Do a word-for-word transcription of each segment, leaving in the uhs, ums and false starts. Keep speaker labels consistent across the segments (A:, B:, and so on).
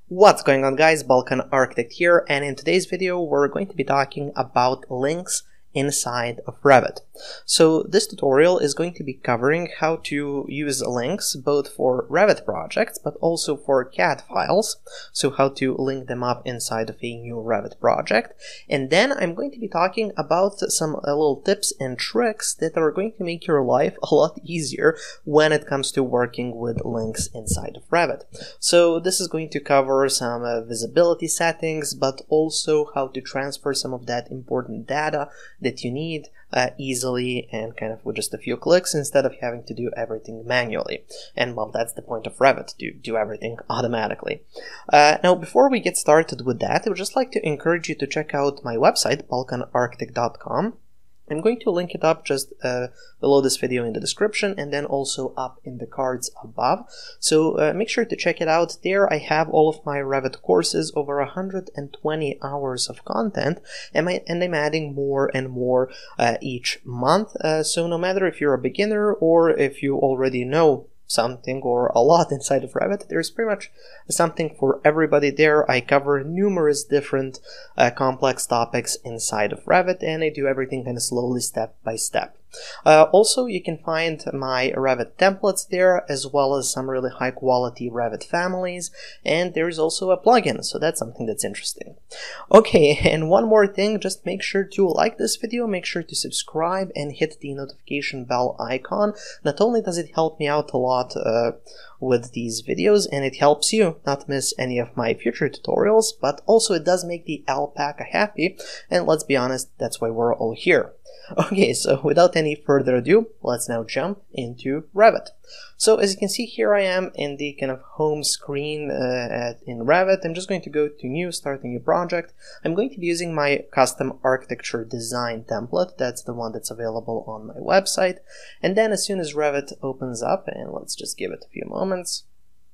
A: What's going on, guys? Balkan Architect here, and in today's video we're going to be talking about links inside of Revit. So this tutorial is going to be covering how to use links both for Revit projects but also for C A D files, so how to link them up inside of a new Revit project. And then I'm going to be talking about some uh, little tips and tricks that are going to make your life a lot easier when it comes to working with links inside of Revit. So this is going to cover some uh, visibility settings, but also how to transfer some of that important data that you need uh, easily and kind of with just a few clicks instead of having to do everything manually. And well, that's the point of Revit, to do everything automatically. Uh, now, before we get started with that, I would just like to encourage you to check out my website, balkan architect dot com. I'm going to link it up just uh, below this video in the description and then also up in the cards above. So uh, make sure to check it out. There I have all of my Revit courses, over one hundred twenty hours of content, and, my, and I'm adding more and more uh, each month. Uh, so no matter if you're a beginner or if you already know something or a lot inside of Revit, there's pretty much something for everybody there. I cover numerous different uh, complex topics inside of Revit, and I do everything kind of slowly, step by step. Uh, also, you can find my Revit templates there, as well as some really high quality Revit families, and there's also a plugin, so that's something that's interesting. Okay, and one more thing, just make sure to like this video, make sure to subscribe and hit the notification bell icon. Not only does it help me out a lot uh, with these videos, and it helps you not miss any of my future tutorials, but also it does make the alpaca happy, and let's be honest, that's why we're all here. Okay, so without any further ado, let's now jump into Revit. So as you can see, here I am in the kind of home screen uh, at, in Revit. I'm just going to go to new, start a new project. I'm going to be using my custom architecture design template. That's the one that's available on my website. And then as soon as Revit opens up, and let's just give it a few moments.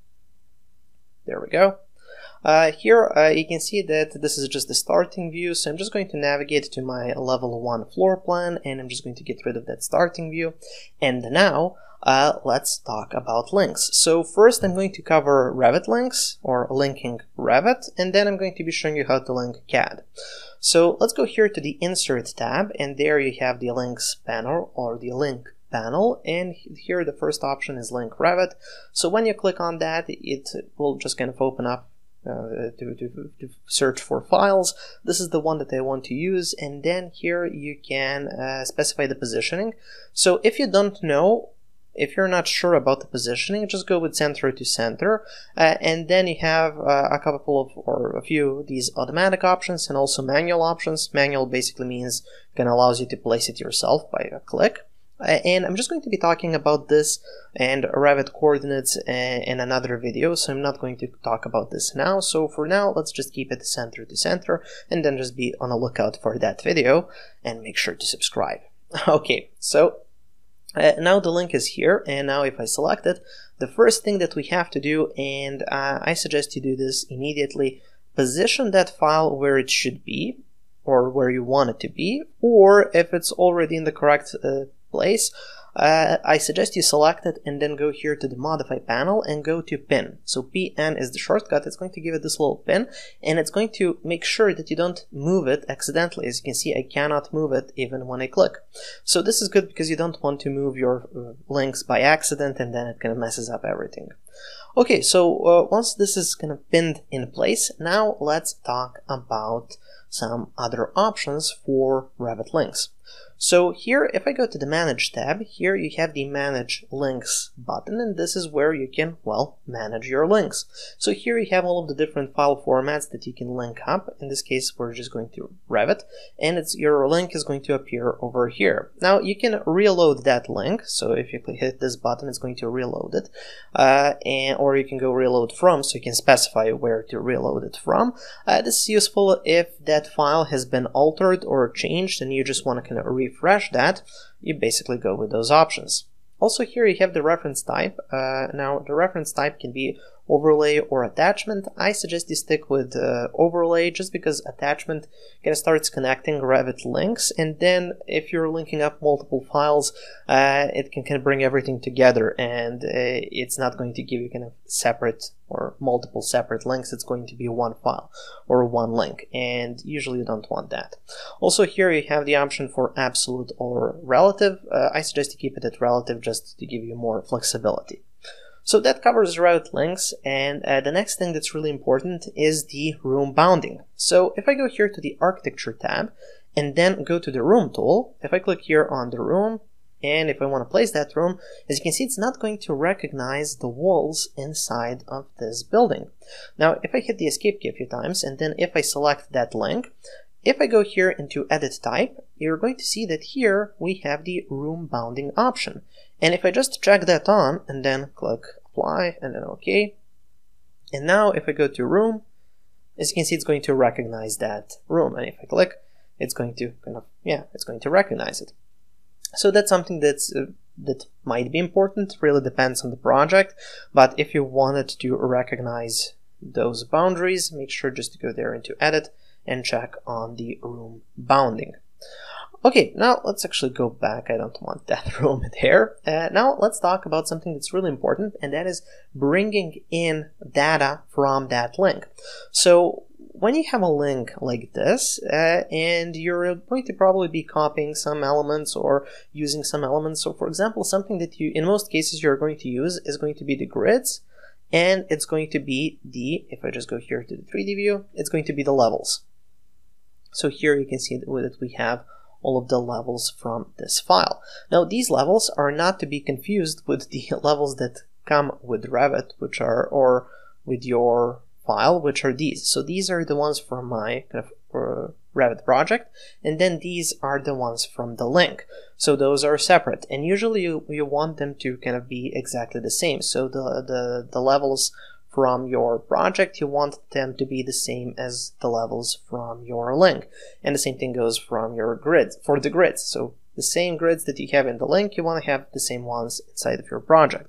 A: There we go. Uh, here uh, you can see that this is just the starting view, so I'm just going to navigate to my level one floor plan, and I'm just going to get rid of that starting view. And now uh, let's talk about links. So first I'm going to cover Revit links, or linking Revit, and then I'm going to be showing you how to link C A D. So let's go here to the Insert tab, and there you have the Links panel, or the Link panel, and here the first option is Link Revit. So when you click on that, it will just kind of open up Uh, to, to, to search for files. This is the one that I want to use, and then here you can uh, specify the positioning. So if you don't know, if you're not sure about the positioning, just go with center to center, uh, and then you have uh, a couple of, or a few of these automatic options and also manual options. Manual basically means kind of allows you to place it yourself by a click. Uh, and I'm just going to be talking about this and Revit coordinates uh, in another video, so I'm not going to talk about this now. So for now, let's just keep it center to center, and then just be on the lookout for that video, and make sure to subscribe. Okay, so uh, now the link is here, and now if I select it, the first thing that we have to do, and uh, I suggest you do this immediately, position that file where it should be, or where you want it to be, or if it's already in the correct uh, place, uh, I suggest you select it and then go here to the Modify panel and go to Pin. So P N is the shortcut. It's going to give it this little pin, and it's going to make sure that you don't move it accidentally. As you can see, I cannot move it even when I click. So this is good because you don't want to move your uh, links by accident, and then it kind of messes up everything. Okay, so uh, once this is kind of pinned in place, now let's talk about some other options for Revit links. So here, if I go to the Manage tab, here you have the Manage Links button, and this is where you can, well, manage your links. So here you have all of the different file formats that you can link up. In this case, we're just going to Revit, and it's your link is going to appear over here. Now, you can reload that link, so if you hit this button, it's going to reload it, uh, and, or you can go reload from, so you can specify where to reload it from. Uh, this is useful if that file has been altered or changed, and you just want to kind of refresh that. You basically go with those options. Also here you have the reference type. Uh, now the reference type can be overlay or attachment. I suggest you stick with uh, overlay, just because attachment kind of starts connecting Revit links, and then if you're linking up multiple files, uh, it can kind of bring everything together, and uh, it's not going to give you kind of separate or multiple separate links. It's going to be one file or one link, and usually you don't want that. Also, here you have the option for absolute or relative. Uh, I suggest you keep it at relative just to give you more flexibility. So that covers Revit links, and uh, the next thing that's really important is the room bounding. So if I go here to the Architecture tab and then go to the Room tool, if I click here on the room, and if I want to place that room, as you can see, it's not going to recognize the walls inside of this building. Now, if I hit the Escape key a few times, and then if I select that link, if I go here into Edit Type, you're going to see that here we have the room bounding option. And if I just check that on and then click Apply and then OK, and now if I go to Room, as you can see, it's going to recognize that room. And if I click, it's going to kind of, yeah, it's going to recognize it. So that's something that's uh, that might be important. Really depends on the project. But if you wanted to recognize those boundaries, make sure just to go there into Edit and check on the room bounding. Okay, now let's actually go back. I don't want that room there. Uh, now let's talk about something that's really important, and that is bringing in data from that link. So when you have a link like this, uh, and you're going to probably be copying some elements or using some elements. So for example, something that you, in most cases, you're going to use is going to be the grids, and it's going to be the, if I just go here to the three D view, it's going to be the levels. So here you can see that we have all of the levels from this file. Now these levels are not to be confused with the levels that come with Revit, which are, or with your file, which are these. So these are the ones from my kind of uh, Revit project, and then these are the ones from the link. So those are separate, and usually you, you want them to kind of be exactly the same. So the, the, the levels from your project, you want them to be the same as the levels from your link. And the same thing goes from your grids, for the grids. So the same grids that you have in the link, you want to have the same ones inside of your project.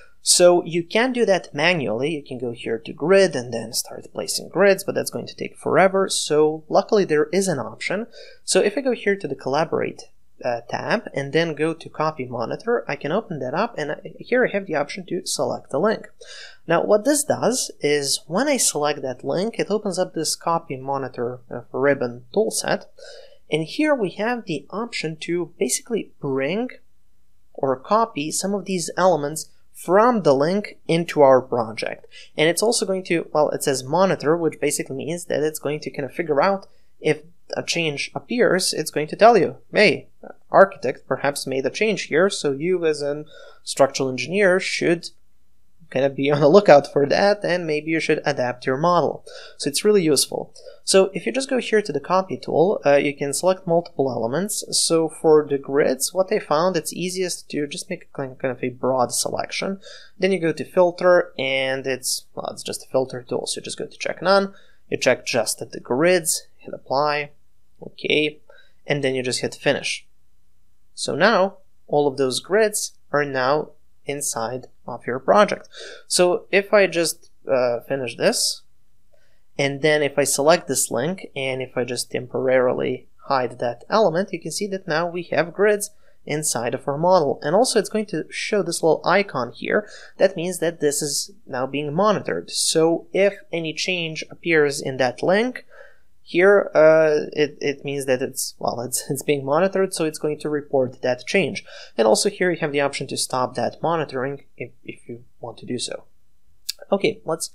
A: So you can do that manually. You can go here to grid and then start placing grids, but that's going to take forever. So luckily there is an option. So if I go here to the Collaborate Uh, tab and then go to Copy Monitor, I can open that up, and here I have the option to select the link. Now what this does is when I select that link, it opens up this Copy Monitor uh, ribbon toolset, and here we have the option to basically bring or copy some of these elements from the link into our project. And it's also going to, well, it says monitor, which basically means that it's going to kind of figure out if a change appears. It's going to tell you, hey, architect perhaps made a change here, so you as a structural engineer should kind of be on the lookout for that, and maybe you should adapt your model. So it's really useful. So if you just go here to the copy tool, uh, you can select multiple elements. So for the grids, what I found, it's easiest to just make kind of a broad selection. Then you go to filter, and it's, well, it's just a filter tool. So you just go to check none, you check just at the grids, hit apply, okay, and then you just hit finish. So now all of those grids are now inside of your project. So if I just uh, finish this, and then if I select this link, and if I just temporarily hide that element, you can see that now we have grids inside of our model. And also it's going to show this little icon here. That means that this is now being monitored. So if any change appears in that link, here, uh, it, it means that it's, well, it's, it's being monitored, so it's going to report that change. And also here you have the option to stop that monitoring if, if you want to do so. Okay, let's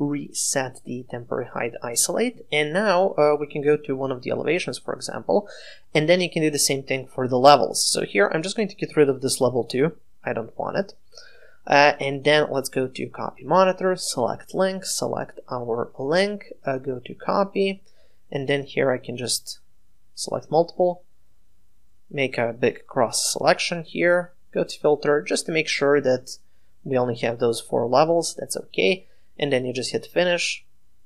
A: reset the temporary hide isolate. And now uh, we can go to one of the elevations, for example, and then you can do the same thing for the levels. So here I'm just going to get rid of this level two. I don't want it. Uh, and then let's go to Copy Monitor, select link, select our link, uh, go to Copy. And then here I can just select multiple, make a big cross selection here, go to filter just to make sure that we only have those four levels. That's okay. And then you just hit finish.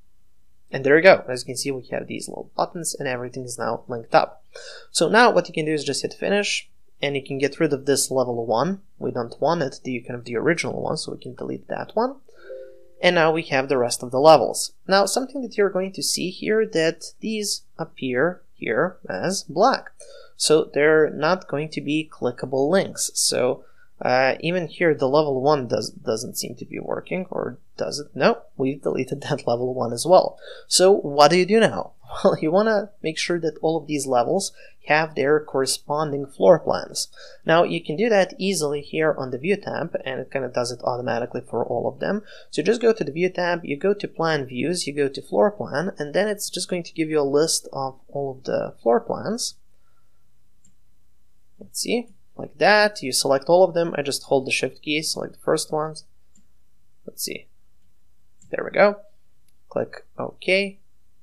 A: And there you go. As you can see, we have these little buttons and everything is now linked up. So now what you can do is just hit finish, and you can get rid of this level one. We don't want it, the kind of the original one, so we can delete that one. And now we have the rest of the levels. Now, something that you're going to see here, that these appear here as black. So they're not going to be clickable links. So uh, even here, the level one does, doesn't seem to be working, or does it? No, we've deleted that level one as well. So what do you do now? Well, you want to make sure that all of these levels have their corresponding floor plans. Now, you can do that easily here on the View tab, and it kind of does it automatically for all of them. So just go to the View tab, you go to Plan Views, you go to Floor Plan, and then it's just going to give you a list of all of the floor plans. Let's see, like that. You select all of them. I just hold the Shift key, select the first ones. Let's see. There we go. Click OK.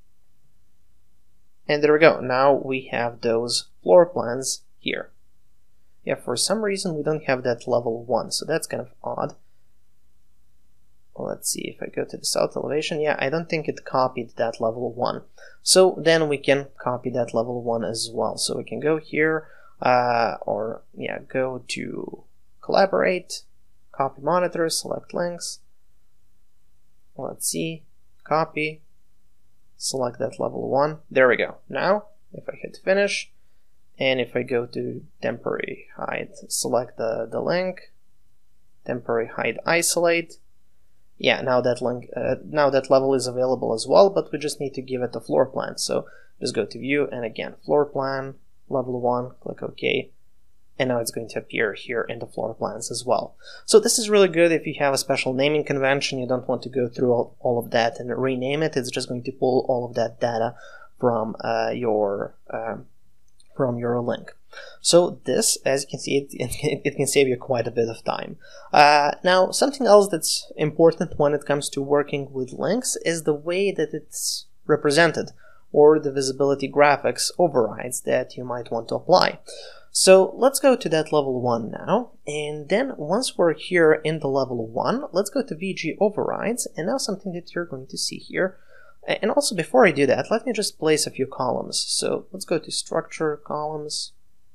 A: And there we go. Now we have those floor plans here. Yeah, for some reason we don't have that level one, so that's kind of odd. Let's see if I go to the south elevation. Yeah, I don't think it copied that level one. So then we can copy that level one as well. So we can go here, uh, or yeah, go to Collaborate, Copy Monitor, select links. Let's see, copy. Select that level one. There we go. Now, if I hit finish, and if I go to temporary hide, select the, the link, temporary hide isolate. Yeah, now that link, uh, now that level is available as well, but we just need to give it a floor plan. So just go to View, and again, floor plan, level one, click OK. And now it's going to appear here in the floor plans as well. So this is really good if you have a special naming convention, you don't want to go through all, all of that and rename it. It's just going to pull all of that data from uh, your uh, from your link. So this, as you can see, it, it, it can save you quite a bit of time. Uh, now, something else that's important when it comes to working with links is the way that it's represented, or the visibility graphics overrides that you might want to apply. So let's go to that level one now, and then once we're here in the level one, let's go to V G overrides, and now something that you're going to see here. And also before I do that, let me just place a few columns. So let's go to Structure, Columns.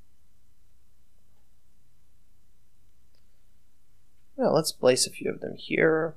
A: Well, let's place a few of them here.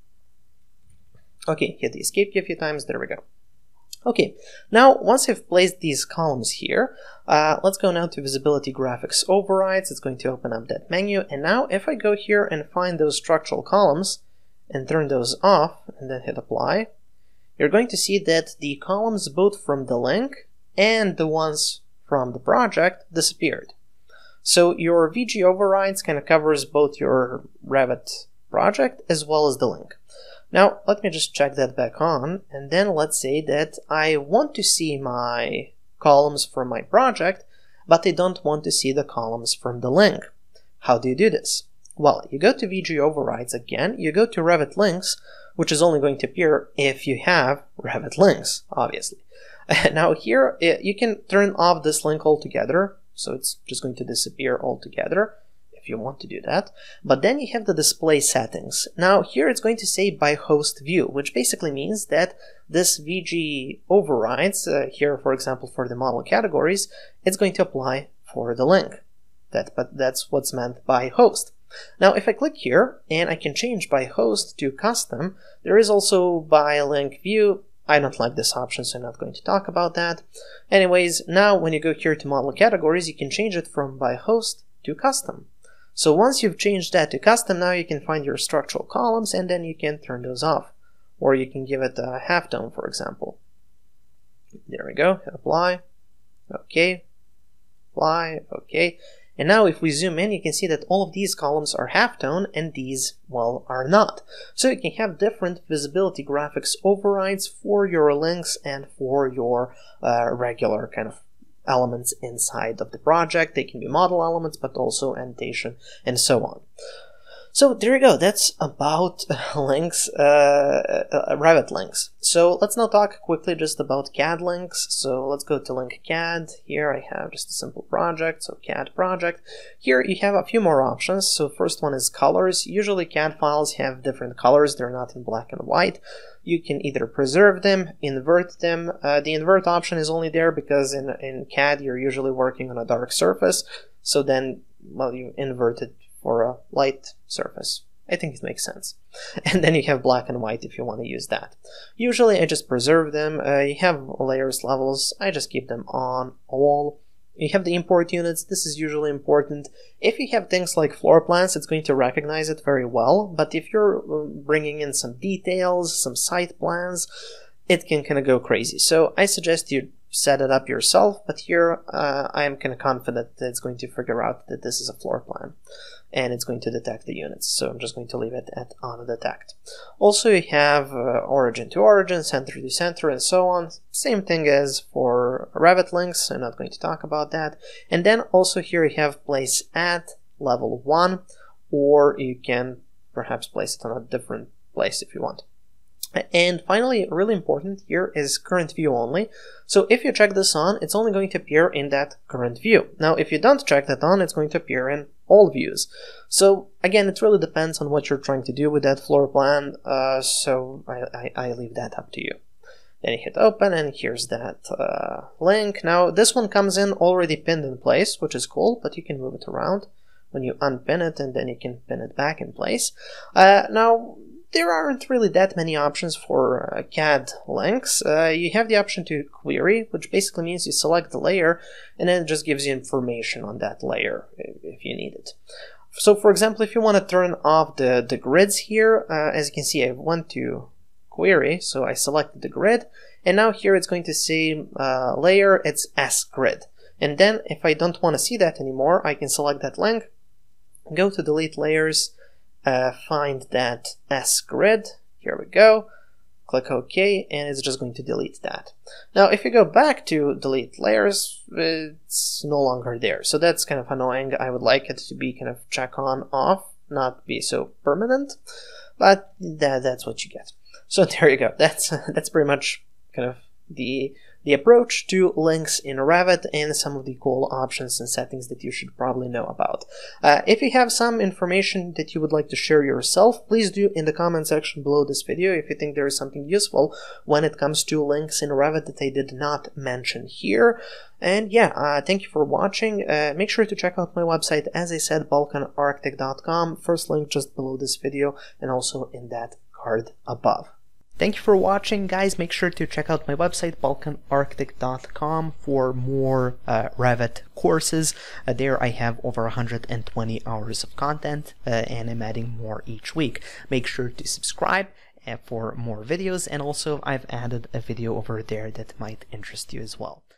A: Okay, hit the Escape key a few times, there we go. Okay, now once I've placed these columns here, uh, let's go now to Visibility Graphics Overrides. It's going to open up that menu, and now if I go here and find those structural columns and turn those off and then hit Apply, you're going to see that the columns both from the link and the ones from the project disappeared. So your V G Overrides kind of covers both your Revit project as well as the link. Now, let me just check that back on, and then let's say that I want to see my columns from my project, but I don't want to see the columns from the link. How do you do this? Well, you go to V G Overrides again, you go to Revit Links, which is only going to appear if you have Revit Links, obviously. Now here, you can turn off this link altogether, so it's just going to disappear altogether, if you want to do that. But then you have the display settings. Now here it's going to say by host view, which basically means that this V G overrides, uh, here for example for the model categories, it's going to apply for the link. That, but that's what's meant by host. Now if I click here and I can change by host to custom, there is also by link view. I don't like this option, so I'm not going to talk about that. Anyways, now when you go here to model categories, you can change it from by host to custom. So once you've changed that to custom, now you can find your structural columns and then you can turn those off. Or you can give it a halftone, for example. There we go, hit apply, okay, apply, okay. And now if we zoom in, you can see that all of these columns are halftone and these, well, are not. So you can have different visibility graphics overrides for your links and for your uh, regular kind of elements inside of the project. They can be model elements, but also annotation and so on. So there you go. That's about links, uh, uh, Revit links. So let's now talk quickly just about C A D links. So let's go to link C A D. Here I have just a simple project, so C A D project. Here you have a few more options. So first one is colors. Usually C A D files have different colors. They're not in black and white. You can either preserve them, invert them. Uh, the invert option is only there because in, in C A D you're usually working on a dark surface. So then, well, you invert it for a light surface. I think it makes sense. And then you have black and white if you want to use that. Usually I just preserve them. Uh, you have layers, levels, I just keep them on all. You have the import units, this is usually important. If you have things like floor plans, it's going to recognize it very well, but if you're bringing in some details, some site plans, it can kind of go crazy. So I suggest you set it up yourself, but here uh, I am kind of confident that it's going to figure out that this is a floor plan and it's going to detect the units. So I'm just going to leave it at on detect. Also you have uh, origin to origin, center to center, and so on. Same thing as for Revit links, I'm not going to talk about that. And then also here you have place at level one, or you can perhaps place it on a different place if you want. And finally, really important here is current view only. So if you check this on, it's only going to appear in that current view. Now, if you don't check that on, it's going to appear in all views. So again, it really depends on what you're trying to do with that floor plan. Uh, so I, I, I leave that up to you. Then you hit open, and here's that uh, link. Now, this one comes in already pinned in place, which is cool, but you can move it around when you unpin it, and then you can pin it back in place. Uh, now, there aren't really that many options for uh, C A D links. Uh, you have the option to query, which basically means you select the layer and then it just gives you information on that layer if, if you need it. So for example, if you want to turn off the, the grids here, uh, as you can see, I want to query, so I selected the grid, and now here it's going to say uh, layer, it's S grid. And then if I don't want to see that anymore, I can select that link, go to delete layers, Uh, find that S grid, here we go, click OK, and it's just going to delete that. Now if you go back to delete layers, it's no longer there, so that's kind of annoying. I would like it to be kind of check on off, not be so permanent, but that, that's what you get. So there you go, that's that's pretty much kind of the the approach to links in Revit and some of the cool options and settings that you should probably know about. Uh, if you have some information that you would like to share yourself, please do in the comment section below this video if you think there is something useful when it comes to links in Revit that I did not mention here. And yeah, uh, thank you for watching. Uh, make sure to check out my website, as I said, balkan architect dot com. First link just below this video and also in that card above. Thank you for watching, guys. Make sure to check out my website, balkan architect dot com, for more uh, Revit courses. Uh, there I have over one hundred twenty hours of content, uh, and I'm adding more each week. Make sure to subscribe uh, for more videos, and also I've added a video over there that might interest you as well.